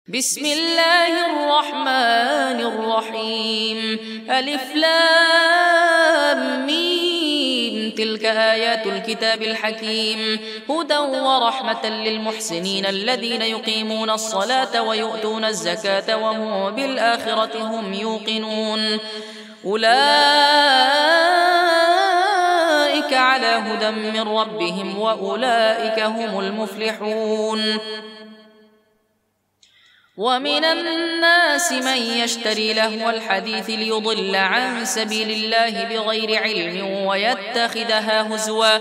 بسم الله الرحمن الرحيم. ألف لام ميم. تلك آيات الكتاب الحكيم، هدى ورحمة للمحسنين الذين يقيمون الصلاة ويؤتون الزكاة وهم بالآخرة هم يوقنون. أولئك على هدى من ربهم وأولئك هم المفلحون. ومن الناس من يشتري لهو الحديث ليضل عن سبيل الله بغير علم ويتخذها هزوا،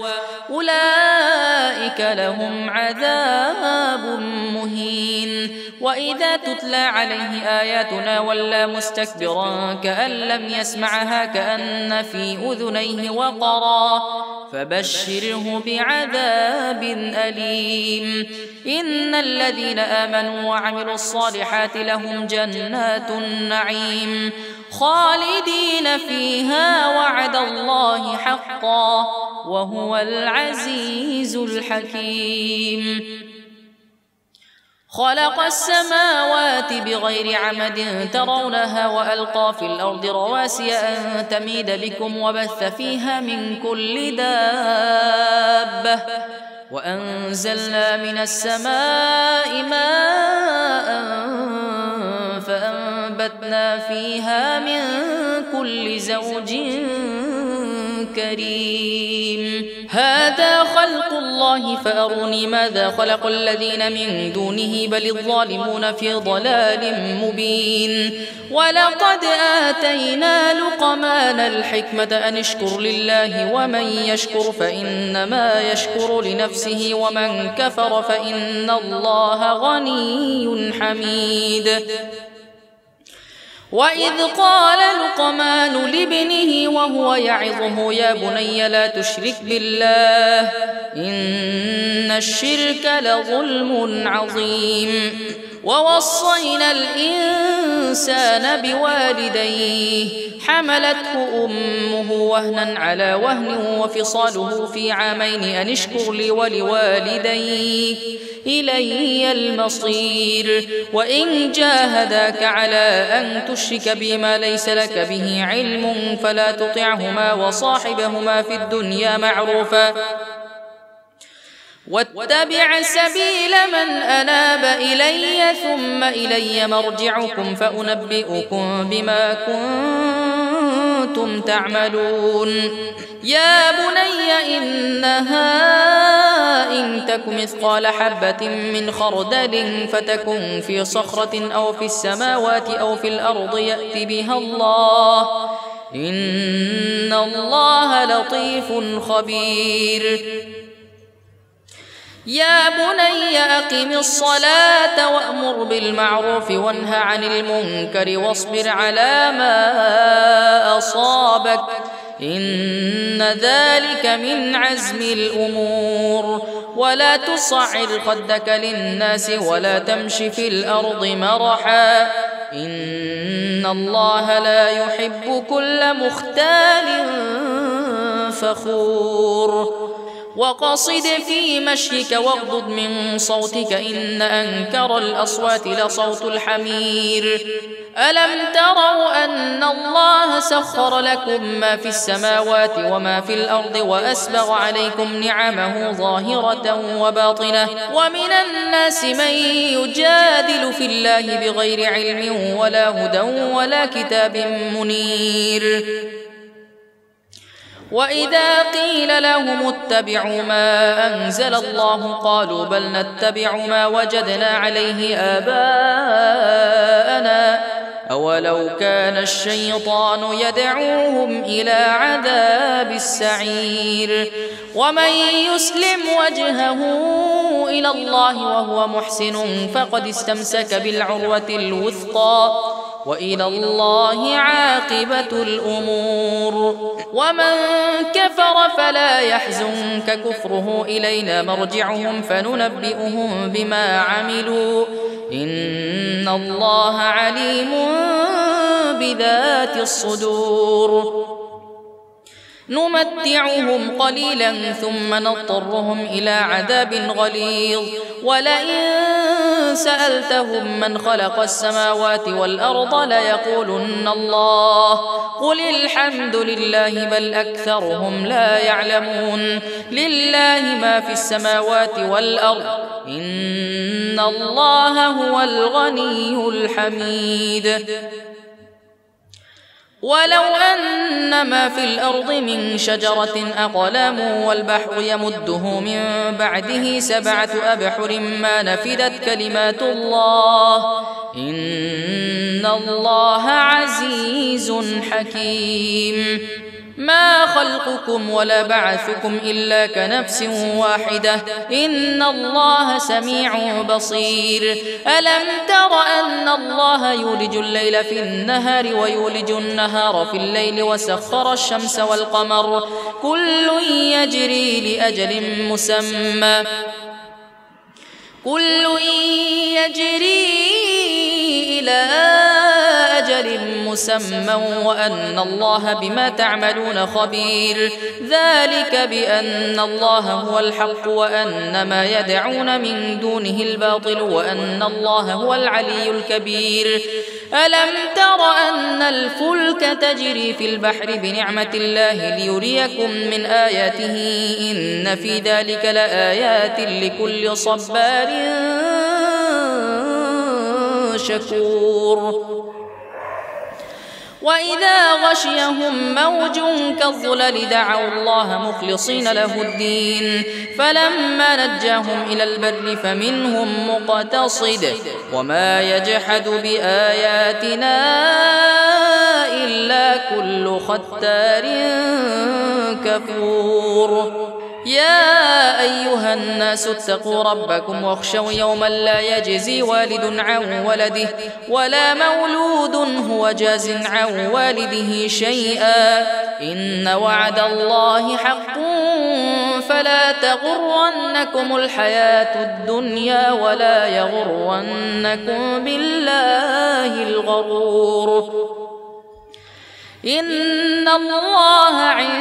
أولئك لهم عذاب مهين. وإذا تتلى عليه آياتنا ولى مستكبرا كأن لم يسمعها كأن في أذنيه وقرا، فبشره بعذاب أليم. إن الذين آمنوا وعملوا الصالحات لهم جنات النعيم خالدين فيها وعد الله حقا وهو العزيز الحكيم. خلق السماوات بغير عمد ترونها وألقى في الأرض رواسي أن تميد بكم وبث فيها من كل دابة، وأنزلنا من السماء ماء فأنبتنا فيها من كل زوج كريم. هذا خلق الله فأروني ماذا خلق الذين من دونه بل الظالمون في ضلال مبين. ولقد آتينا لقمان الحكمة أن اشكر لله ومن يشكر فإنما يشكر لنفسه ومن كفر فإن الله غني حميد. وإذ قال لقمان لابنه وهو يعظه يا بني لا تشرك بالله إن الشرك لظلم عظيم. ووصينا الإنسان بوالديه حملته أمه وهنا على وهن وفصاله في عامين أن اشكر لي ولوالديك إلي المصير. وإن جاهداك على أن تشرك بما ليس لك به علم فلا تطعهما وصاحبهما في الدنيا معروفا واتبع سبيل من أناب إلي ثم إلي مرجعكم فأنبئكم بما كنتم تعملون. يا بني إنها إن تك مثقال حبة من خردل فتكن في صخرة أو في السماوات أو في الأرض يأت بها الله إن الله لطيف خبير. يا بني أقم الصلاة وأمر بالمعروف وانه عن المنكر واصبر على ما أصابك إن ذلك من عزم الأمور. ولا تصعر خدك للناس ولا تمش في الأرض مرحا إن الله لا يحب كل مختال فخور. وقصد في مشيك واغضض من صوتك إن أنكر الأصوات لصوت الحمير. ألم تروا أن الله سخر لكم ما في السماوات وما في الأرض وأسبغ عليكم نعمه ظاهرة وباطنة ومن الناس من يجادل في الله بغير علم ولا هدى ولا كتاب منير. وإذا قيل لهم اتبعوا ما أنزل الله قالوا بل نتبع ما وجدنا عليه آباءنا أولو كان الشيطان يدعوهم إلى عذاب السعير. ومن يسلم وجهه إلى الله وهو محسن فقد استمسك بالعروة الوثقى وإلى الله عاقبة الأمور. ومن كفر فلا يحزنك كفره إلينا مرجعهم فننبئهم بما عملوا إن الله عليم بذات الصدور. نمتعهم قليلا ثم نضطرهم إلى عذاب غليظ ولئن سألتهم من خلق السماوات والأرض ليقولن الله قل الحمد لله بل أكثرهم لا يعلمون لله ما في السماوات والأرض إن الله هو الغني الحميد ولو أن ما في الأرض من شجرة أقلام والبحر يمده من بعده 7 أبحر ما نفدت كلمات الله إن الله عزيز حكيم ما خلقكم ولا بعثكم إلا كنفس واحدة إن الله سميع بصير ألم تر أن الله يولج الليل في النهار ويولج النهار في الليل وسخر الشمس والقمر كل يجري لأجل مسمى إلى أجل مسمى وأن الله بما تعملون خبير ذلك بأن الله هو الحق وأن ما يدعون من دونه الباطل وأن الله هو العلي الكبير ألم تر أن الفلك تجري في البحر بنعمة الله ليريكم من آياته إن في ذلك لآيات لكل صبار شكور وإذا غشيهم موج كالظلل دعوا الله مخلصين له الدين فلما نجاهم إلى البر فمنهم مقتصد وما يجحد بآياتنا إلا كل ختار كفور يا أيها الناس اتقوا ربكم واخشوا يوما لا يجزي والد عن ولده ولا مولود هو جاز عن والده شيئا إن وعد الله حق فلا تغرنكم الحياة الدنيا ولا يغرنكم بالله الغرور إن الله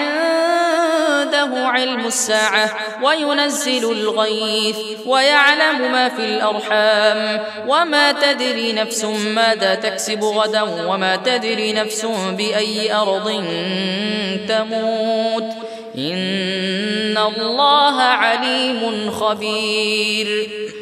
عنده علم الساعة وينزل الغيث ويعلم ما في الأرحام وما تدري نفس ماذا تكسب غدا وما تدري نفس بأي أرض تموت إن الله عليم خبير